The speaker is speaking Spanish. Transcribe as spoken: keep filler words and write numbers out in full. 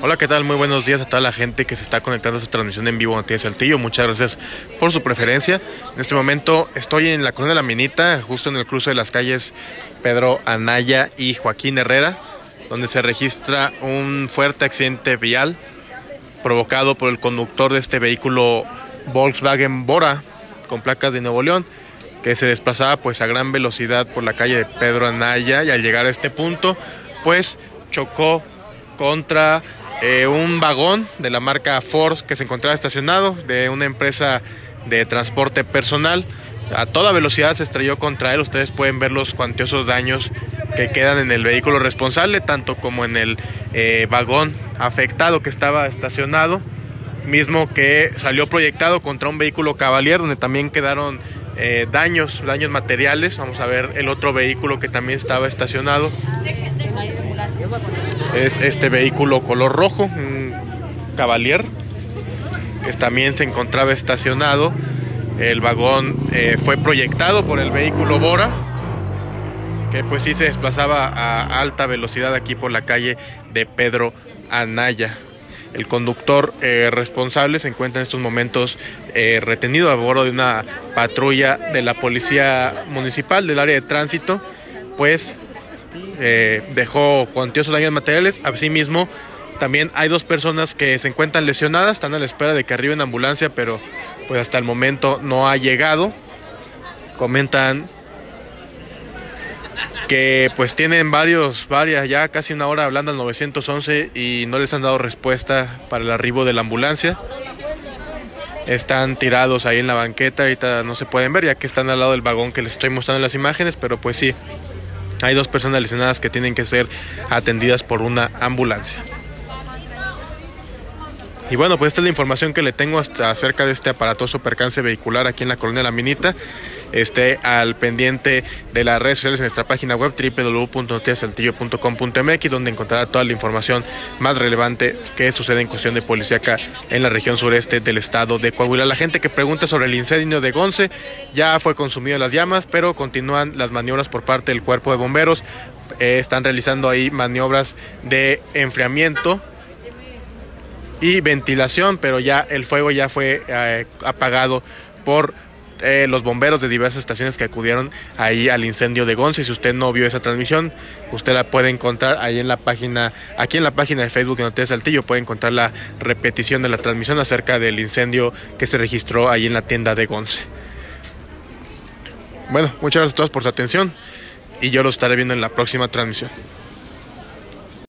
Hola, ¿qué tal? Muy buenos días a toda la gente que se está conectando a esta transmisión en vivo Noticias Saltillo. Muchas gracias por su preferencia. En este momento estoy en la colonia de La Minita, justo en el cruce de las calles Pedro Anaya y Joaquín Herrera, donde se registra un fuerte accidente vial provocado por el conductor de este vehículo Volkswagen Bora con placas de Nuevo León, que se desplazaba pues a gran velocidad por la calle de Pedro Anaya, y al llegar a este punto pues chocó contra eh, un vagón de la marca Ford que se encontraba estacionado de una empresa de transporte personal. A toda velocidad se estrelló contra él. Ustedes pueden ver los cuantiosos daños que quedan en el vehículo responsable, tanto como en el eh, vagón afectado que estaba estacionado, mismo que salió proyectado contra un vehículo Cavalier, donde también quedaron eh, daños, daños materiales. Vamos a ver el otro vehículo que también estaba estacionado. Es este vehículo color rojo, un Cavalier, que también se encontraba estacionado. El vagón eh, fue proyectado por el vehículo Bora, que pues sí se desplazaba a alta velocidad aquí por la calle de Pedro Anaya. El conductor eh, responsable se encuentra en estos momentos eh, retenido a bordo de una patrulla de la Policía Municipal del área de tránsito, pues eh, dejó cuantiosos daños materiales. Asimismo, también hay dos personas que se encuentran lesionadas, están a la espera de que arribe una ambulancia, pero pues hasta el momento no ha llegado. Comentan que pues tienen varios, varias, ya casi una hora hablando al nueve once y no les han dado respuesta para el arribo de la ambulancia. Están tirados ahí en la banqueta, ahorita no se pueden ver ya que están al lado del vagón que les estoy mostrando en las imágenes, pero pues sí, hay dos personas lesionadas que tienen que ser atendidas por una ambulancia. Y bueno, pues esta es la información que le tengo hasta acerca de este aparatoso percance vehicular aquí en la colonia La Minita. Esté al pendiente de las redes sociales en nuestra página web doble u doble u doble u punto noticias saltillo punto com punto m x, donde encontrará toda la información más relevante que sucede en cuestión de policíaca en la región sureste del estado de Coahuila. La gente que pregunta sobre el incendio de Gonce, ya fue consumido en las llamas, pero continúan las maniobras por parte del cuerpo de bomberos. Eh, están realizando ahí maniobras de enfriamiento y ventilación, pero ya el fuego ya fue eh, apagado por eh, los bomberos de diversas estaciones que acudieron ahí al incendio de Gonce. Si usted no vio esa transmisión, usted la puede encontrar ahí en la página, aquí en la página de Facebook de Noticias Saltillo, puede encontrar la repetición de la transmisión acerca del incendio que se registró ahí en la tienda de Gonce. Bueno, muchas gracias a todos por su atención y yo los estaré viendo en la próxima transmisión.